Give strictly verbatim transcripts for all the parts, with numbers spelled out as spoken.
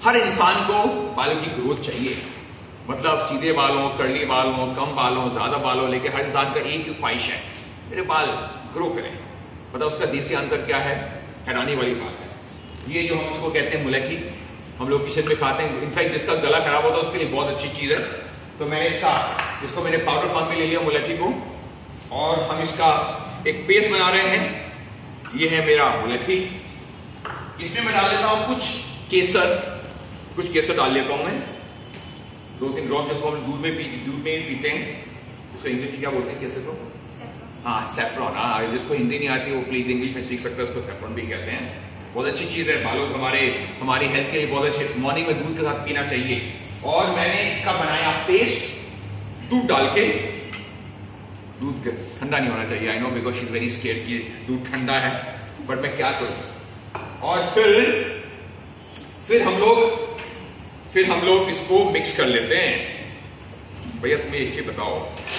हर इंसान को बालों की ग्रोथ चाहिए, मतलब सीधे बाल हो, कर्ली बाल हो, कम बाल हो, ज्यादा बाल हो, लेकिन हर इंसान का एक ही ख्वाहिश है, मेरे बाल ग्रो करें। मतलब उसका देसी आंसर क्या है? हैरानी वाली बात है। ये जो हम उसको कहते हैं मुलेठी, हम लोग किचन में खाते हैं। इनफैक्ट जिसका गला खराब होता है उसके लिए बहुत अच्छी चीज है। तो मैंने इसका इसको मैंने पाउडर फॉर्म में ले लिया मुलेठी को, और हम इसका एक पेस्ट बना रहे हैं। ये है मेरा मुलेठी। इसमें मैं डाल लेता हूं कुछ केसर, कुछ केसर डाल लेता हूं मैं, दो तीन ड्रॉप, जिसको हम दूध में पी दूध में भी पीते हैं। इसको इंग्लिश में क्या बोलते हैं केसर को? हाँ, सैफरॉन। हाँ, जिसको हिंदी नहीं आती वो प्लीज इंग्लिश में सीख सकता है, उसको सैफरॉन भी कहते हैं। बहुत अच्छी चीज है, बालों हमारे हमारी हेल्थ के लिए बहुत अच्छे। मॉर्निंग में दूध के साथ पीना चाहिए। और मैंने इसका बनाया पेस्ट दूध डाल के। दूध ठंडा नहीं होना चाहिए, I know, because she is very scared कि दूध ठंडा है, बट मैं क्या करूं। और फिर फिर हम लोग फिर हम लोग इसको मिक्स कर लेते हैं। भैया तुम्हें एक चीज बताओ,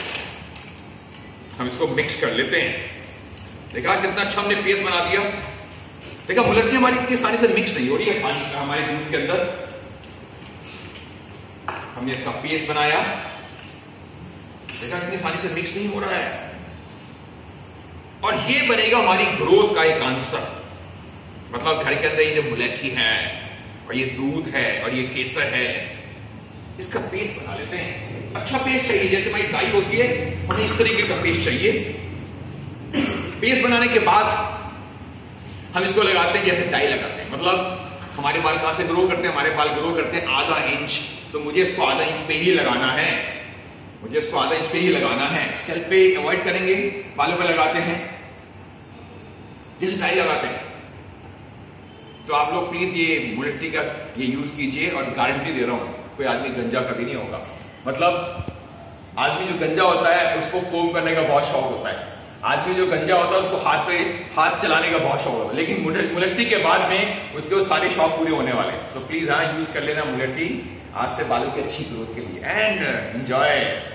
हम इसको मिक्स कर लेते हैं। देखा कितना अच्छा हमने पेस्ट बना दिया। देखा मुलेठी हमारी इतनी आसानी से मिक्स नहीं हो रही है पानी का, हमारे दूध के अंदर। हमने इसका पेस्ट बनाया, देखा कितनी आसानी से मिक्स नहीं हो रहा है। और ये बनेगा हमारी ग्रोथ का एक आंसर। मतलब घर के अंदर ये जो मुलेठी है और ये दूध है और ये केसर है, इसका पेस्ट बना लेते हैं। अच्छा पेस्ट चाहिए, जैसे हमारी डाई होती है, हमें इस तरीके का पेस्ट चाहिए। पेस्ट बनाने के बाद हम इसको लगाते हैं जैसे डाई लगाते हैं। मतलब हमारे बाल कहां से ग्रो करते हैं? हमारे बाल ग्रो करते हैं आधा इंच, तो मुझे इसको आधा इंच पे ही लगाना है। मुझे इसको आधा इंच पे ही लगाना है। स्कैल्प पे अवॉइड करेंगे, बालों पे लगाते हैं जैसे डाई लगाते हैं। तो आप लोग प्लीज ये मुलेठी का ये यूज कीजिए, और गारंटी दे रहा हूं कोई आदमी गंजा कभी नहीं होगा। मतलब आदमी जो गंजा होता है उसको कोम करने का बहुत शौक होता है। आदमी जो गंजा होता है उसको हाथ पे हाथ चलाने का बहुत शौक होता है, लेकिन मुलेठी के बाद में उसके वो सारे शौक पूरे होने वाले। तो प्लीज हाँ, यूज कर लेना मुलेठी आज से बालों की अच्छी ग्रोथ के लिए। And enjoy.